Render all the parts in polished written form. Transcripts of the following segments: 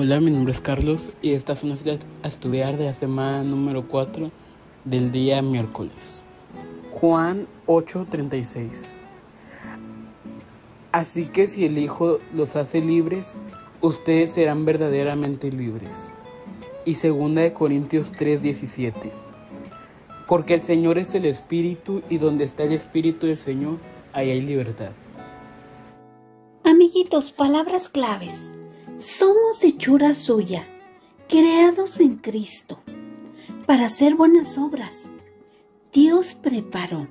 Hola, mi nombre es Carlos y esta es una cita a estudiar de la semana número 4 del día miércoles. Juan 8:36. Así que si el Hijo los hace libres, ustedes serán verdaderamente libres. Y 2 Corintios 3:17. Porque el Señor es el Espíritu y donde está el Espíritu del Señor, ahí hay libertad. Amiguitos, palabras claves. Somos hechura suya, creados en Cristo, para hacer buenas obras. Dios preparó.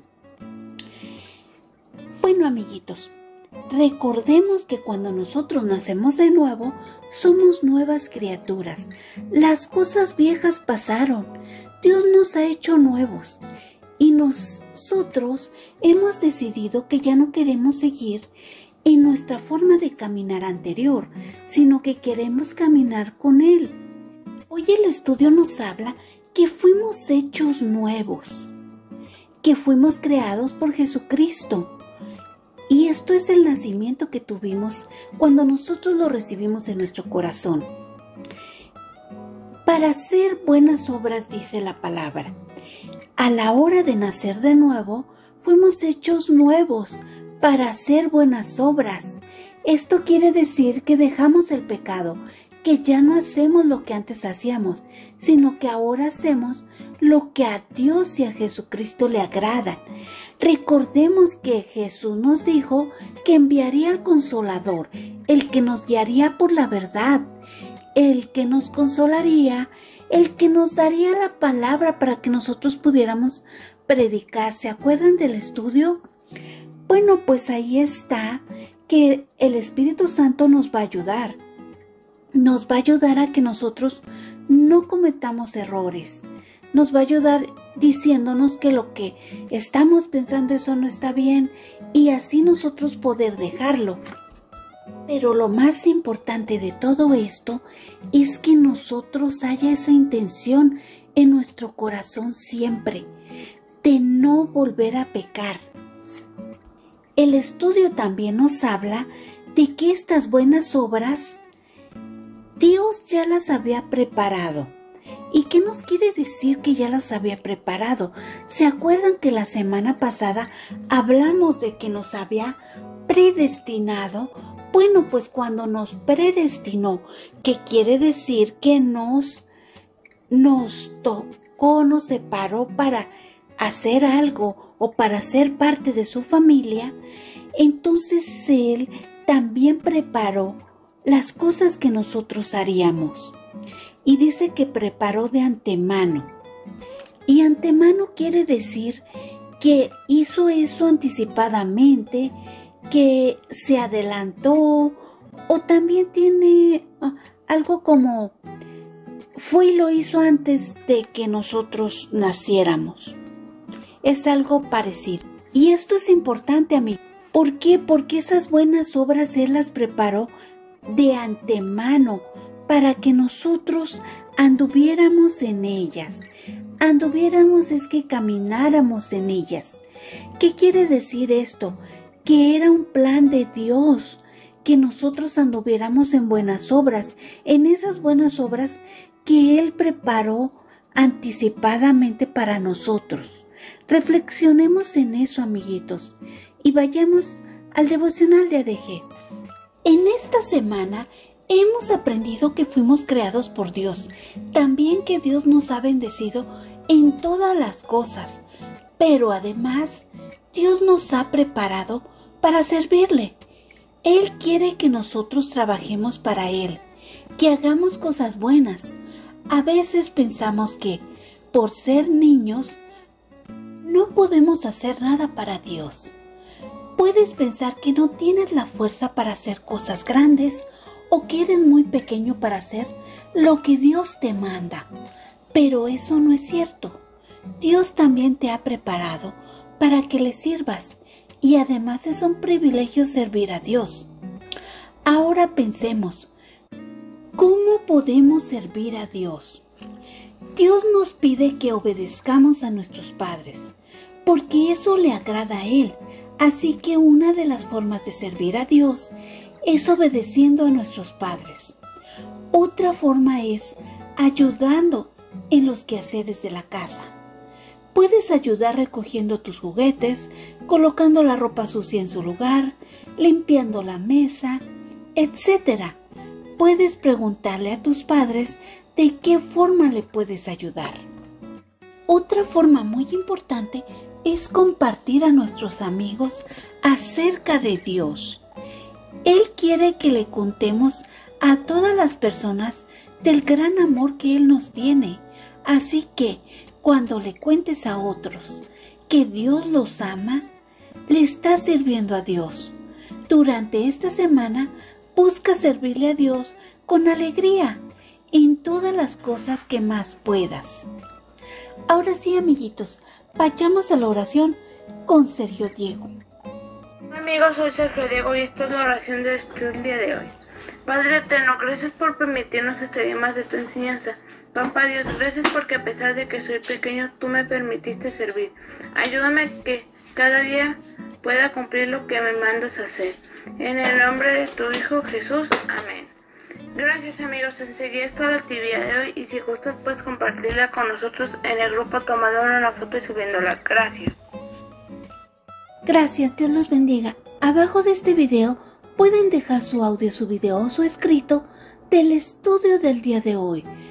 Bueno, amiguitos, recordemos que cuando nosotros nacemos de nuevo, somos nuevas criaturas. Las cosas viejas pasaron. Dios nos ha hecho nuevos. Y nosotros hemos decidido que ya no queremos seguir en nuestra forma de caminar anterior, sino que queremos caminar con Él. Hoy el estudio nos habla que fuimos hechos nuevos, que fuimos creados por Jesucristo. Y esto es el nacimiento que tuvimos cuando nosotros lo recibimos en nuestro corazón. Para hacer buenas obras, dice la palabra. A la hora de nacer de nuevo, fuimos hechos nuevos para hacer buenas obras. Esto quiere decir que dejamos el pecado, que ya no hacemos lo que antes hacíamos, sino que ahora hacemos lo que a Dios y a Jesucristo le agrada. Recordemos que Jesús nos dijo que enviaría al Consolador, el que nos guiaría por la verdad, el que nos consolaría, el que nos daría la palabra para que nosotros pudiéramos predicar. ¿Se acuerdan del estudio? Bueno, pues ahí está que el Espíritu Santo nos va a ayudar. Nos va a ayudar a que nosotros no cometamos errores. Nos va a ayudar diciéndonos que lo que estamos pensando eso no está bien y así nosotros poder dejarlo. Pero lo más importante de todo esto es que nosotros haya esa intención en nuestro corazón siempre de no volver a pecar. El estudio también nos habla de que estas buenas obras Dios ya las había preparado. ¿Y qué nos quiere decir que ya las había preparado? ¿Se acuerdan que la semana pasada hablamos de que nos había predestinado? Bueno, pues cuando nos predestinó, ¿qué quiere decir? Que nos tocó, nos separó para hacer algo o para ser parte de su familia, entonces Él también preparó las cosas que nosotros haríamos. Y dice que preparó de antemano. Y antemano quiere decir que hizo eso anticipadamente, que se adelantó, o también tiene algo como fue y lo hizo antes de que nosotros naciéramos. Es algo parecido. Y esto es importante, a mí. ¿Por qué? Porque esas buenas obras Él las preparó de antemano para que nosotros anduviéramos en ellas. Anduviéramos es que camináramos en ellas. ¿Qué quiere decir esto? Que era un plan de Dios, que nosotros anduviéramos en buenas obras, en esas buenas obras que Él preparó anticipadamente para nosotros. Reflexionemos en eso, amiguitos, y vayamos al devocional de ADG. En esta semana hemos aprendido que fuimos creados por Dios, también que Dios nos ha bendecido en todas las cosas, pero además Dios nos ha preparado para servirle. Él quiere que nosotros trabajemos para Él, que hagamos cosas buenas. A veces pensamos que, por ser niños, no podemos hacer nada para Dios. Puedes pensar que no tienes la fuerza para hacer cosas grandes o que eres muy pequeño para hacer lo que Dios te manda. Pero eso no es cierto. Dios también te ha preparado para que le sirvas y además es un privilegio servir a Dios. Ahora pensemos, ¿cómo podemos servir a Dios? Dios nos pide que obedezcamos a nuestros padres, porque eso le agrada a Él. Así que una de las formas de servir a Dios es obedeciendo a nuestros padres. Otra forma es ayudando en los quehaceres de la casa. Puedes ayudar recogiendo tus juguetes, colocando la ropa sucia en su lugar, limpiando la mesa, etc. Puedes preguntarle a tus padres de qué forma le puedes ayudar. Otra forma muy importante es compartir a nuestros amigos acerca de Dios. Él quiere que le contemos a todas las personas del gran amor que Él nos tiene. Así que, cuando le cuentes a otros que Dios los ama, le estás sirviendo a Dios. Durante esta semana, busca servirle a Dios con alegría en todas las cosas que más puedas. Ahora sí, amiguitos, vayamos a la oración con Sergio Diego. Amigos, soy Sergio Diego y esta es la oración del día de hoy. Padre eterno, gracias por permitirnos estudiar más de tu enseñanza. Papá Dios, gracias porque a pesar de que soy pequeño, tú me permitiste servir. Ayúdame que cada día pueda cumplir lo que me mandas a hacer. En el nombre de tu Hijo Jesús. Amén. Gracias amigos, enseguida está la actividad de hoy y si gustas puedes compartirla con nosotros en el grupo tomando una foto y subiéndola. Gracias. Gracias, Dios los bendiga. Abajo de este video pueden dejar su audio, su video o su escrito del estudio del día de hoy.